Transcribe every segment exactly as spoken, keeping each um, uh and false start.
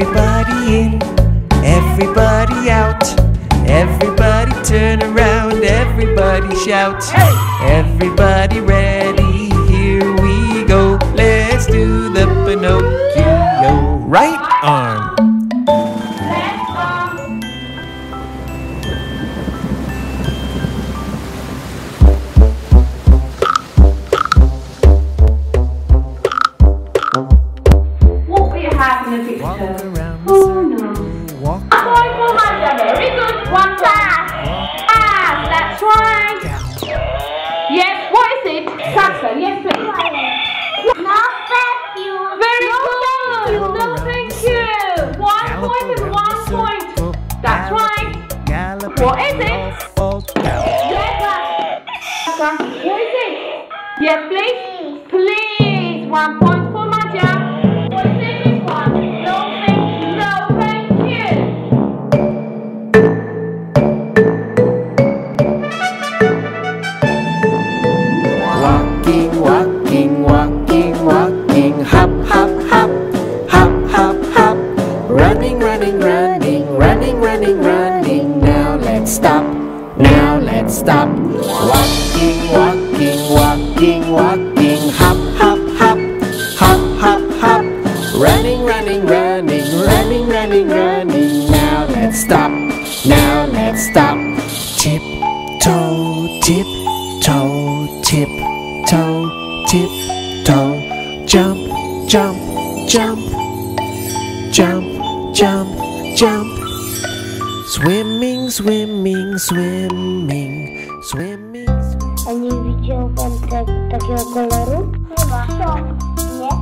Everybody in, everybody out. Everybody turn around, everybody shout. Hey! Everybody ready, here we go. Let's do the Pinocchio. Right arm. Left arm. What we have in the picture? Walk around the Oh circle. no. Walk Point for Maja, very good. One pass. Pass, that's right. Yes, what is it? Saxo, yes please. No, thank you. Very good. No, thank you. One point and one point. That's right. Gallop. What is it? Fall down. Yes, Saxo. What is it? Yes, please. Please. One point for Maja. What is it? This one. No, thank you. No, thank you. Walking, walking, walking, walking. Hop, hop, hop. Hop, hop, hop. Running, running, running. Running, running, running. Now let's stop. Now let's stop. Walking, walking, walking, walking. Hop, hop, hop. Hop, hop, hop. Running, running, running. Running, running, running. Now let's stop. Now let's stop. Tip, toe, tip, toe, tip, toe, tip, toe. Jump, jump, jump. Jump, jump, jump. Swimming, swimming, swimming, swimming. A nie widział pan tak, takiego koloru? Chyba. Nie?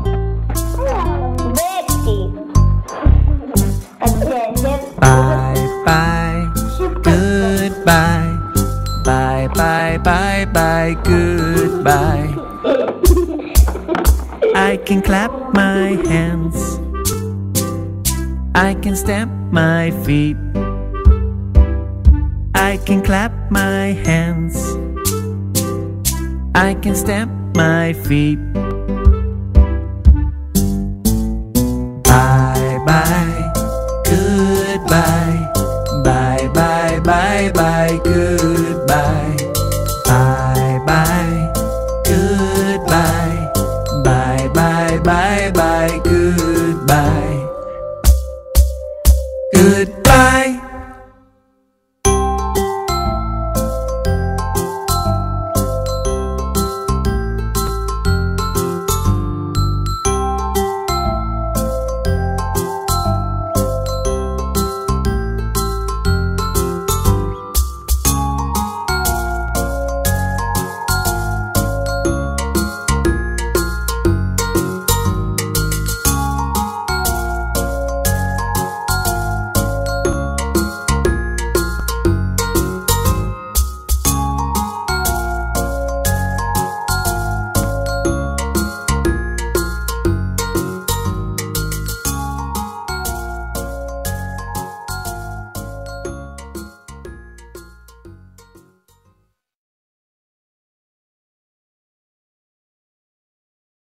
Beczki. A gdzie? Gdzie? Bye, bye, goodbye. Bye, bye, bye, bye, goodbye. I can clap my hands. I can stamp my feet. I can clap my hands. I can stamp my feet. Bye bye, goodbye. Bye bye, bye bye, goodbye. Bye bye, goodbye. Bye bye, bye bye, goodbye.